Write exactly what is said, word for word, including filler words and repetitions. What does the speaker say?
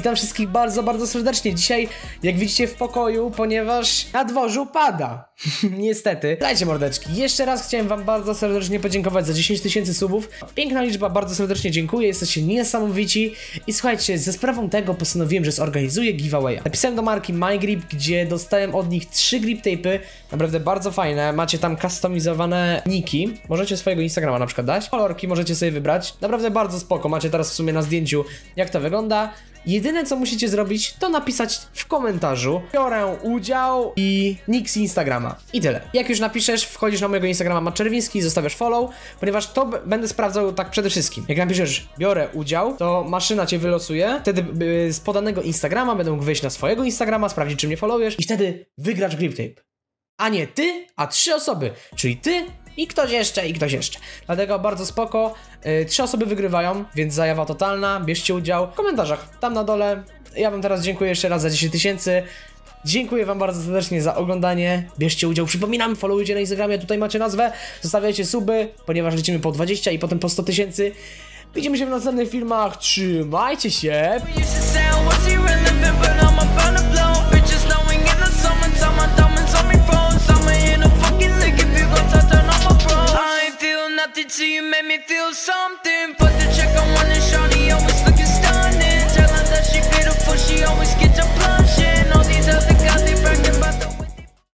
Witam wszystkich bardzo, bardzo serdecznie. Dzisiaj, jak widzicie, w pokoju, ponieważ na dworzu pada. Niestety. Dajcie mordeczki. Jeszcze raz chciałem wam bardzo serdecznie podziękować za dziesięć tysięcy subów. Piękna liczba, bardzo serdecznie dziękuję. Jesteście niesamowici. I słuchajcie, ze sprawą tego postanowiłem, że zorganizuję giveawaya. Napisałem do marki MyGrip, gdzie dostałem od nich trzy grip tape'y. Naprawdę bardzo fajne. Macie tam customizowane niki. Możecie swojego Instagrama na przykład dać. Kolorki możecie sobie wybrać. Naprawdę bardzo spoko. Macie teraz w sumie na zdjęciu, jak to wygląda. Jedyne co musicie zrobić, to napisać w komentarzu: biorę udział i nick z Instagrama. I tyle. Jak już napiszesz, wchodzisz na mojego Instagrama Matczerwiński i zostawiasz follow, ponieważ to będę sprawdzał tak przede wszystkim. Jak napiszesz biorę udział, to maszyna cię wylosuje. Wtedy z podanego Instagrama będę mógł wejść na swojego Instagrama, sprawdzić, czy mnie followujesz, i wtedy wygrasz grip tape. A nie ty, a trzy osoby. Czyli ty i ktoś jeszcze, i ktoś jeszcze. Dlatego bardzo spoko. Yy, trzy osoby wygrywają, więc zajawa totalna. Bierzcie udział w komentarzach, tam na dole. Ja wam teraz dziękuję jeszcze raz za dziesięć tysięcy. Dziękuję wam bardzo serdecznie za oglądanie. Bierzcie udział, przypominam, followujcie na Instagramie, tutaj macie nazwę. Zostawiajcie suby, ponieważ lecimy po dwadzieścia i potem po sto tysięcy. Widzimy się w następnych filmach. Trzymajcie się. Till you made me feel something. Put the check on one and shawty always looking stunning. Tell her that she beautiful, she always gets up